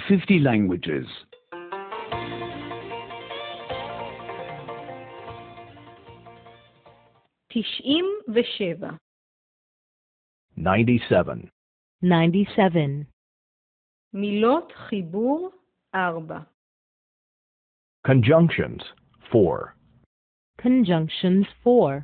50 languages. 97. 97. 97. מילות חיבור 4. Conjunctions 4. Conjunctions 4.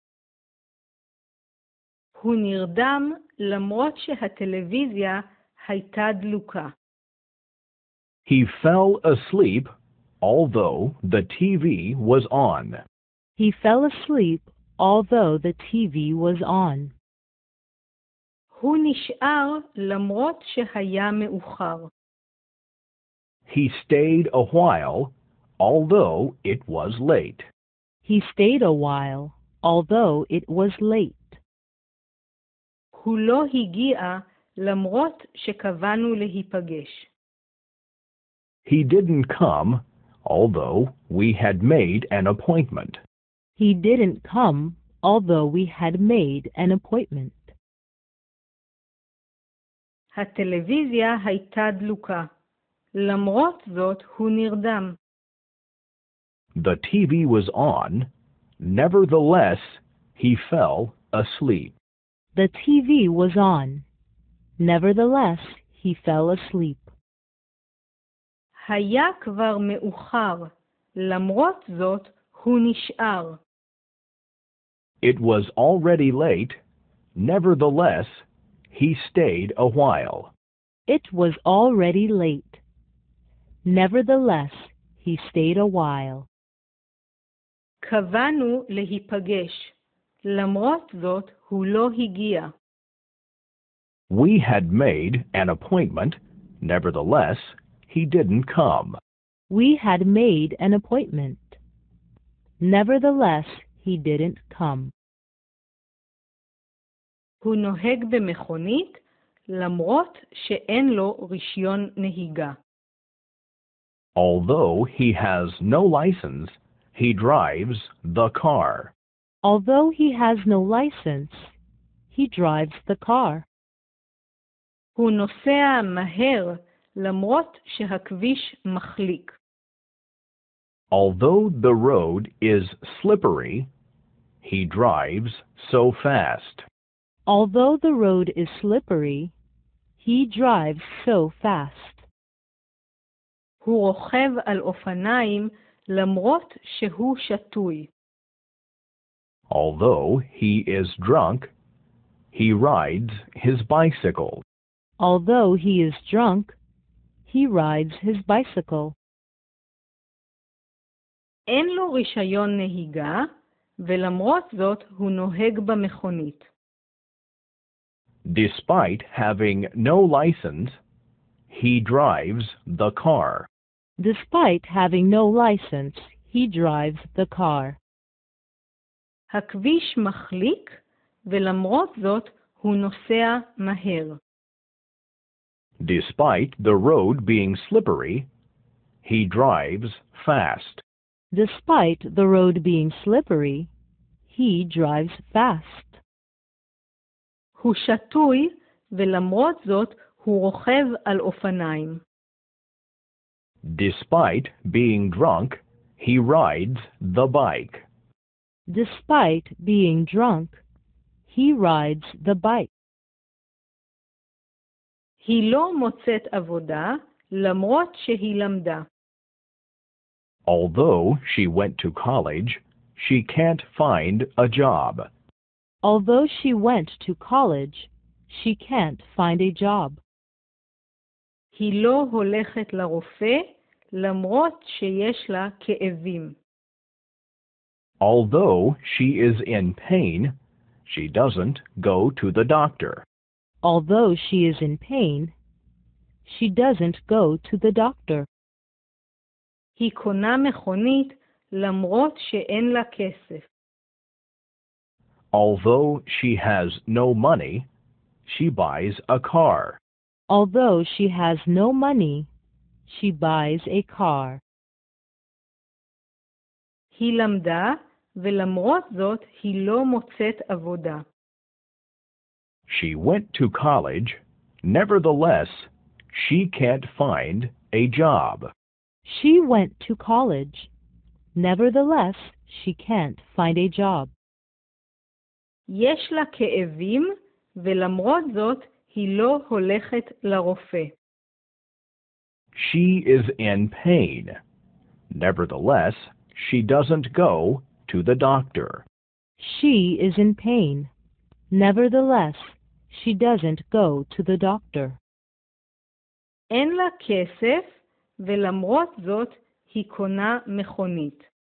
הוא נרדם למרות שהטלוויזיה הייתה דלוקה. He fell asleep although the TV was on. He fell asleep although the TV was on. הוא נשאר למרות שהיה מאוחר. He stayed a while although it was late. He stayed a while although it was late. הוא לא הגיע למרות שקבענו להיפגש. He didn't come although we had made an appointment. He didn't come although we had made an appointment. הטלוויזיה הייתה דלוקה. למרות זאת הוא נרדם. The TV was on. Nevertheless, he fell asleep. The TV was on. Nevertheless, he fell asleep. היה כבר מאוחר. למרות זאת הוא נשאר. It was already late. Nevertheless, he stayed a while. It was already late. Nevertheless, he stayed a while. קבענו להיפגש. למרות זאת הוא לא הגיע. We had made an appointment. Nevertheless, he didn't come. We had made an appointment. Nevertheless, he didn't come. הוא נוהג במכונית למרות שאין לו רישיון נהיגה. Although he has no license, he drives the car. Although he has no license, he drives the car. הוא נוסע מהר למרות שהכביש מחליק. Although the road is slippery, he drives so fast. Although the road is slippery, he drives so fast. הוא רוכב על אופניים למרות שהוא שתוי. Although he is drunk, he rides his bicycle. Although he is drunk, he rides his bicycle. אין לו רישיון נהיגה, ולמרות זאת הוא נוהג במכונית. Despite having no license, he drives the car. Despite having no license, he drives the car. הכביש מחליק, ולמרות זאת הוא נוסע מהר. Despite the road being slippery, he drives fast. Despite the road being slippery, he drives fast. הוא שתוי, ולמרות זאת הוא רוכב על אופניים. Despite being drunk, he rides the bike. Despite being drunk, he rides the bike. היא לא מוצאת עבודה, למרות שהיא למדה. Although she went to college, she can't find a job. Although she went to college, she can't find a job. היא לא הולכת לרופא, למרות שיש לה כאבים. Although she is in pain, she doesn't go to the doctor. Although she is in pain, she doesn't go to the doctor. היא קונה מכונית, למרות שאין לה כסף. Although she has no money, she buys a car. Although she has no money, she buys a car. היא למדה, ולמרות זאת היא לא מוצאת עבודה. She went to college. Nevertheless, she can't find a job. She went to college. Nevertheless, she can't find a job. יש לה כאבים, ולמרות זאת היא לא הולכת לרופא. She is in pain. Nevertheless, she doesn't go to the doctor. She is in pain. Nevertheless, she doesn't go to the doctor. אין לה כסף, ולמרות זאת היא קונה מכונית.